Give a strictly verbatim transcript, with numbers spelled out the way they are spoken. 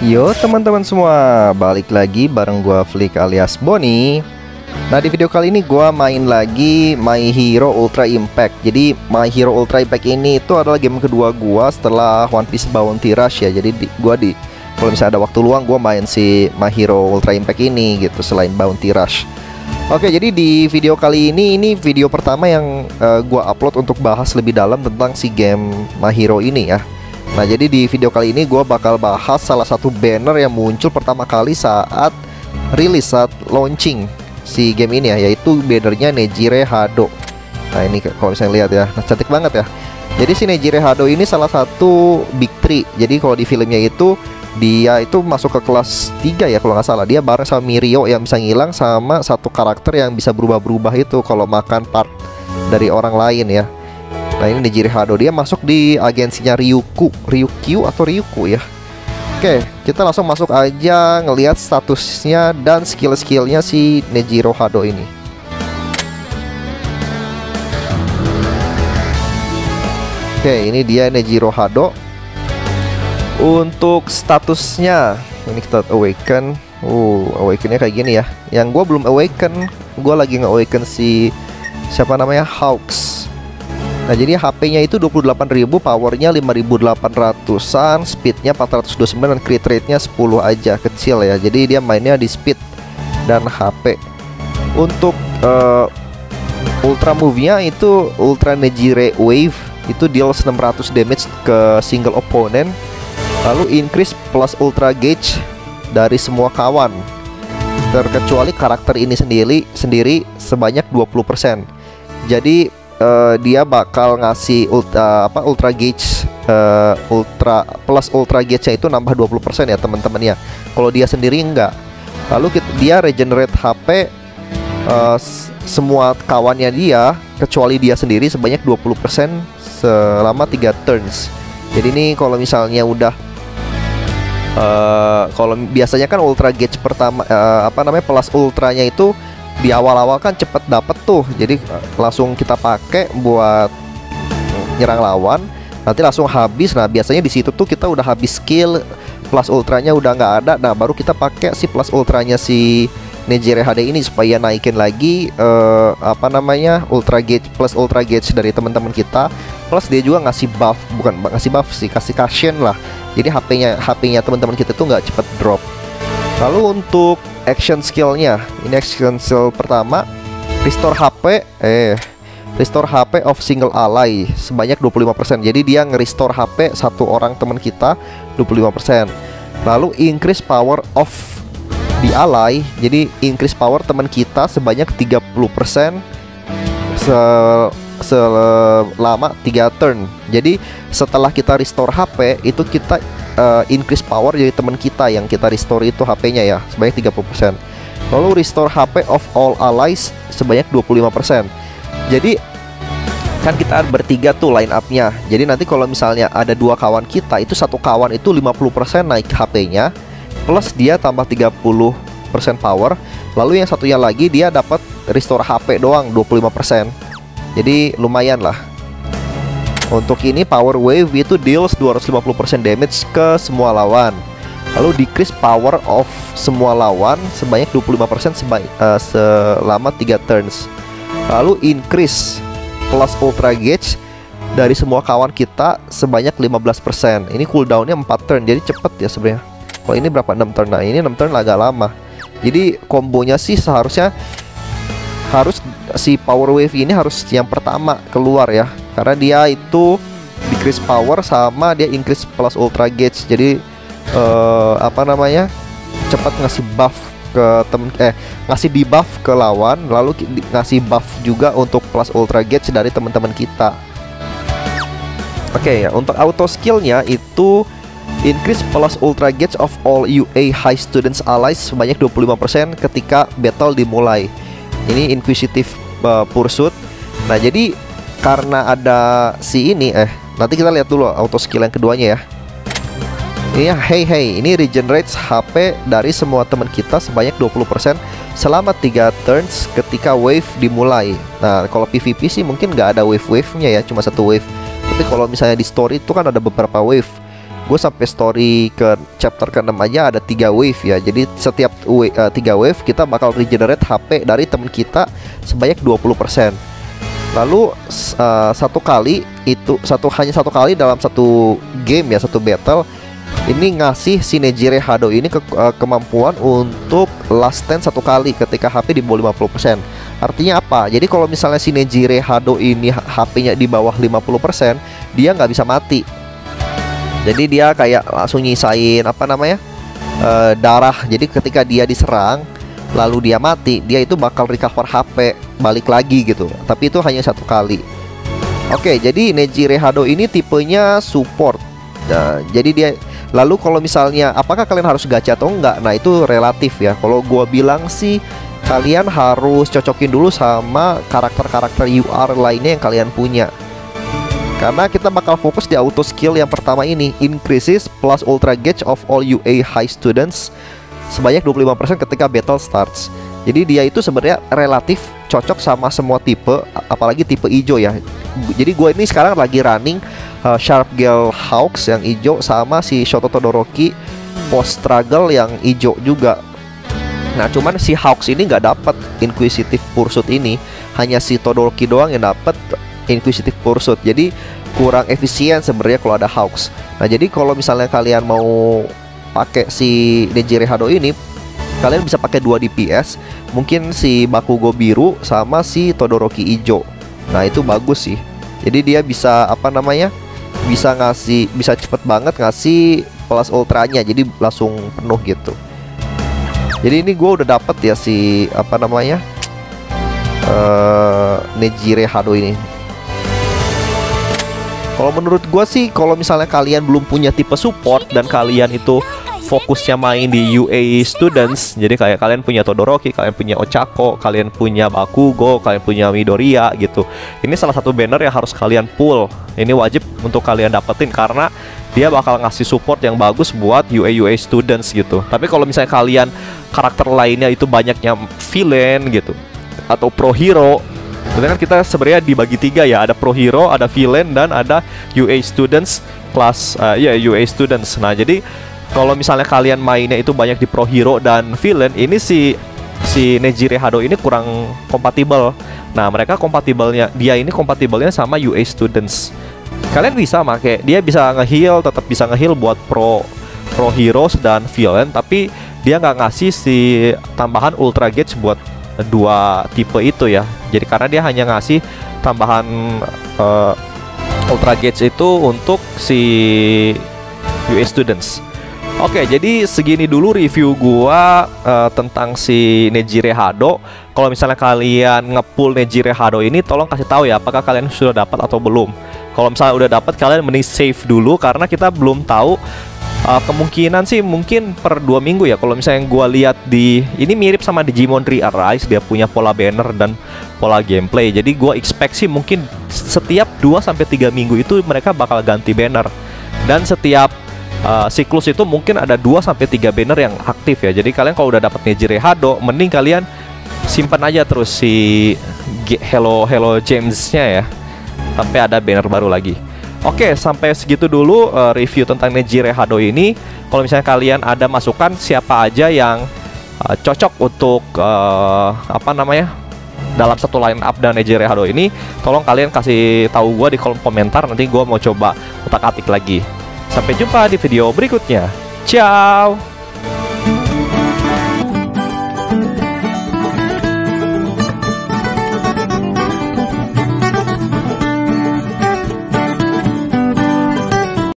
Yo teman-teman semua, balik lagi bareng gua Flick alias Boni. Nah, di video kali ini gua main lagi My Hero Ultra Impact. Jadi My Hero Ultra Impact ini itu adalah game kedua gua setelah One Piece Bounty Rush ya. Jadi di, gua di kalau misalnya ada waktu luang gua main si My Hero Ultra Impact ini gitu selain Bounty Rush. Oke, jadi di video kali ini ini video pertama yang uh, gua upload untuk bahas lebih dalam tentang si game My Hero ini ya. Nah, jadi di video kali ini gue bakal bahas salah satu banner yang muncul pertama kali saat rilis, saat launching si game ini ya, yaitu bannernya Nejire Hado. Nah, ini kalau misalnya lihat ya, nah, cantik banget ya. Jadi si Nejire Hado ini salah satu Big Three. Jadi kalau di filmnya itu dia itu masuk ke kelas tiga ya kalau nggak salah. Dia bareng sama Mirio yang bisa ngilang, sama satu karakter yang bisa berubah-berubah itu kalau makan part dari orang lain ya. Nah, ini Nejire Hado, dia masuk di agensinya Ryuku, Ryukyu atau Ryuku ya. Oke, kita langsung masuk aja ngelihat statusnya dan skill-skillnya si Nejire Hado ini. Oke, ini dia Nejire Hado. Untuk statusnya, ini kita awaken. Uh, awakennya kayak gini ya. Yang gue belum awaken, gue lagi nge-awaken si siapa namanya, Hawks. Nah, jadi H P-nya itu dua puluh delapan ribu, powernya lima ribu delapan ratusan, speednya empat ratus dua puluh sembilan, dan crit rate-nya sepuluh aja, kecil ya. Jadi dia mainnya di speed dan H P. Untuk uh, ultra move-nya itu Ultra Nejire Wave, itu deals enam ratus damage ke single opponent. Lalu increase plus ultra gauge dari semua kawan, terkecuali karakter ini sendiri sendiri sebanyak dua puluh persen. Jadi Uh, dia bakal ngasih ultra apa ultra gauge uh, ultra plus ultra gauge-nya itu nambah dua puluh persen ya teman-teman ya. Kalau dia sendiri enggak. Lalu kita, dia regenerate H P uh, semua kawannya dia kecuali dia sendiri sebanyak dua puluh persen selama tiga turns. Jadi ini kalau misalnya udah uh, kalau biasanya kan ultra gauge pertama uh, apa namanya plus ultranya itu di awal-awal kan cepet dapet tuh, jadi langsung kita pakai buat nyerang lawan, nanti langsung habis. Nah, biasanya di situ tuh kita udah habis skill, plus ultranya udah nggak ada. Nah, baru kita pakai si plus ultranya si Nejire Hado ini supaya naikin lagi uh, apa namanya ultra gauge plus ultra gauge dari teman-teman kita. Plus dia juga ngasih buff, bukan ngasih buff sih, kasih cushion lah. Jadi H P-nya H P-nya teman-teman kita tuh nggak cepet drop. Lalu untuk action skillnya, ini action skill pertama, restore H P eh restore H P of single ally sebanyak dua puluh lima persen. Jadi dia nge-restore H P satu orang teman kita dua puluh lima persen. Lalu increase power of the ally, jadi increase power teman kita sebanyak tiga puluh persen se selama tiga turn. Jadi setelah kita restore H P itu kita uh, increase power jadi teman kita yang kita restore itu H P-nya ya sebanyak tiga puluh persen. Lalu restore H P of all allies sebanyak dua puluh lima persen. Jadi kan kita bertiga tuh line up-nya. Jadi nanti kalau misalnya ada dua kawan kita, itu satu kawan itu lima puluh persen naik H P-nya, plus dia tambah tiga puluh persen power. Lalu yang satunya lagi dia dapat restore H P doang dua puluh lima persen. Jadi lumayan lah. Untuk ini power wave itu deals dua ratus lima puluh persen damage ke semua lawan. Lalu decrease power of semua lawan sebanyak dua puluh lima persen uh, selama tiga turns. Lalu increase plus ultra gauge dari semua kawan kita sebanyak lima belas persen. Ini cooldownnya empat turn, jadi cepet ya sebenarnya. Kalau ini berapa? enam turn. Nah, ini enam turn agak lama. Jadi kombonya sih seharusnya harus si power wave ini harus yang pertama keluar ya, karena dia itu decrease power sama dia increase plus ultra gauge. Jadi uh, apa namanya cepat ngasih buff ke temen eh ngasih debuff ke lawan, lalu ngasih buff juga untuk plus ultra gauge dari teman-teman kita. Oke okay, ya, untuk auto skillnya itu increase plus ultra gauge of all U A high students allies sebanyak dua puluh lima persen ketika battle dimulai. Ini inquisitive uh, pursuit. Nah, jadi karena ada si ini eh nanti kita lihat dulu auto skill yang keduanya ya. Ini ya, hey hey, ini regenerates H P dari semua teman kita sebanyak dua puluh persen selama tiga turns ketika wave dimulai. Nah, kalau P V P sih mungkin nggak ada wave-wave-nya ya, cuma satu wave. Tapi kalau misalnya di story itu kan ada beberapa wave. gue sampai story ke chapter ke enam aja ada tiga wave ya. Jadi setiap uh, tiga wave kita bakal regenerate H P dari teman kita sebanyak dua puluh persen. Lalu uh, satu kali itu satu hanya satu kali dalam satu game ya, satu battle ini ngasih si Nejire Hado ini ke, uh, kemampuan untuk last stand satu kali ketika H P di bawah lima puluh persen. Artinya apa? Jadi kalau misalnya si Nejire Hado ini H P-nya di bawah lima puluh persen, dia nggak bisa mati. Jadi dia kayak langsung nyisain apa namanya uh, darah. Jadi ketika dia diserang lalu dia mati, dia itu bakal recover H P balik lagi gitu. Tapi itu hanya satu kali. Oke, jadi Nejire Hado ini tipenya support. Nah, jadi dia lalu kalau misalnya apakah kalian harus gacha atau enggak? Nah, itu relatif ya. Kalau gua bilang sih kalian harus cocokin dulu sama karakter-karakter U R lainnya yang kalian punya. Karena kita bakal fokus di auto skill yang pertama ini, increases plus ultra gauge of all U A high students sebanyak dua puluh lima persen ketika battle starts. Jadi dia itu sebenarnya relatif cocok sama semua tipe, apalagi tipe hijau ya. Jadi gue ini sekarang lagi running uh, Sharp Gale Hawks yang hijau sama si Shoto Todoroki Post Struggle yang hijau juga. Nah cuman si Hawks ini nggak dapat Inquisitive Pursuit ini, hanya si Todoroki doang yang dapat Inquisitive Pursuit. Jadi kurang efisien sebenarnya kalau ada Hawks. Nah jadi kalau misalnya kalian mau pakai si Nejire Hado ini, kalian bisa pakai dua D P S, mungkin si Bakugo biru sama si Todoroki hijau. Nah itu bagus sih. Jadi dia bisa apa namanya, bisa ngasih, bisa cepet banget ngasih plus ultranya, jadi langsung penuh gitu. Jadi ini gue udah dapet ya si apa namanya uh, Nejire Hado ini. Kalau menurut gue sih, kalau misalnya kalian belum punya tipe support dan kalian itu fokusnya main di U A students, jadi kayak kalian punya Todoroki, kalian punya Ochako, kalian punya Bakugo, kalian punya Midoriya gitu, ini salah satu banner yang harus kalian pull. Ini wajib untuk kalian dapetin karena dia bakal ngasih support yang bagus buat U A U A students gitu. Tapi kalau misalnya kalian karakter lainnya itu banyaknya villain gitu atau pro hero, berarti kan kita sebenarnya dibagi tiga ya, ada pro hero, ada villain, dan ada U A students kelas uh, ya U A students. Nah jadi kalau misalnya kalian mainnya itu banyak di pro hero dan villain, ini si si Nejire Hado ini kurang kompatibel. Nah mereka kompatibelnya, dia ini kompatibelnya sama U A students. Kalian bisa make, dia bisa nge-heal, tetap bisa nge-heal buat pro pro heroes dan villain, tapi dia nggak ngasih si tambahan ultra gauge buat dua tipe itu ya. Jadi karena dia hanya ngasih tambahan uh, ultra gauge itu untuk si U A students. Oke, jadi segini dulu review gua uh, tentang si Nejire Hado. Kalau misalnya kalian ngepull Nejire Hado ini, tolong kasih tahu ya apakah kalian sudah dapat atau belum. Kalau misalnya udah dapat, kalian mending save dulu karena kita belum tahu. Uh, kemungkinan sih mungkin per dua minggu ya. Kalau misalnya gua lihat di ini mirip sama Digimon Re-Arise, dia punya pola banner dan pola gameplay. Jadi gua expect sih mungkin setiap dua sampai tiga minggu itu mereka bakal ganti banner. Dan setiap Uh, siklus itu mungkin ada dua sampai tiga banner yang aktif ya. Jadi kalian kalau udah dapat Nejire Hado, mending kalian simpan aja terus si Hello Hello James-nya ya, sampai ada banner baru lagi. Oke, sampai segitu dulu uh, review tentang Nejire Hado ini. Kalau misalnya kalian ada masukan siapa aja yang uh, cocok untuk uh, apa namanya dalam satu line up dan Nejire Hado ini, tolong kalian kasih tahu gua di kolom komentar. Nanti gua mau coba utak-atik lagi. Sampai jumpa di video berikutnya. Ciao.